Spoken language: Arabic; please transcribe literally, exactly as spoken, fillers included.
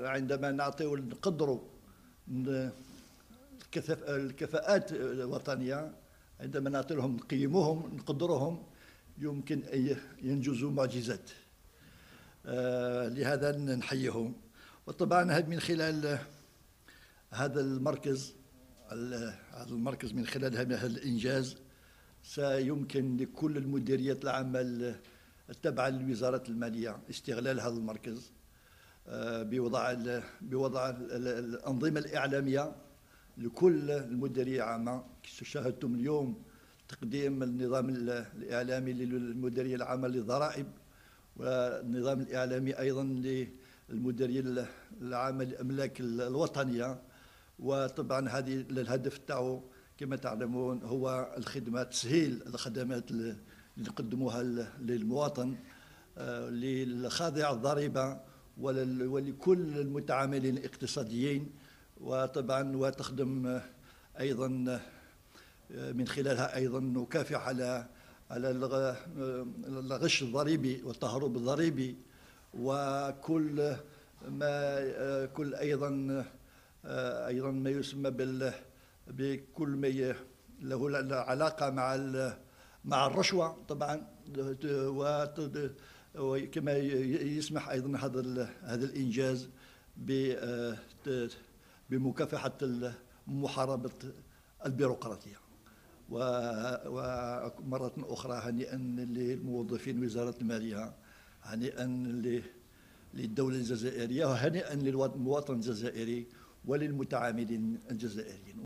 عندما نعطيو نقدروا الكفاءات الوطنية، عندما نعطي لهم نقيموهم نقدروهم يمكن أن ينجزوا معجزات. لهذا نحييهم. وطبعا من خلال هذا المركز هذا المركز من خلال هذا الإنجاز سيمكن لكل المديريات العامة التابعة لوزارة المالية استغلال هذا المركز بوضع بوضع الأنظمة الإعلامية لكل المديرية العامة. شاهدتم اليوم تقديم النظام الإعلامي للمديرية العامة للضرائب، والنظام الإعلامي أيضا للمديرية العامة للأملاك الوطنية. وطبعا هذه الهدف تاعو كما تعلمون هو الخدمة، تسهيل الخدمات اللي نقدموها للمواطن، للخاضع الضريبة ولكل المتعاملين الاقتصاديين. وطبعا وتخدم ايضا من خلالها ايضا نكافح على على الغش الضريبي والتهرب الضريبي، وكل ما كل ايضا ايضا ما يسمى بال بكل ما له علاقه مع مع الرشوه طبعا. وكما يسمح ايضا هذا هذا الانجاز بمكافحه محاربه البيروقراطيه. ومره اخرى هنيئا للموظفين وزاره الماليه، هنيئا للدوله الجزائريه، وهنيئا للمواطن الجزائري وللمتعاملين الجزائريين.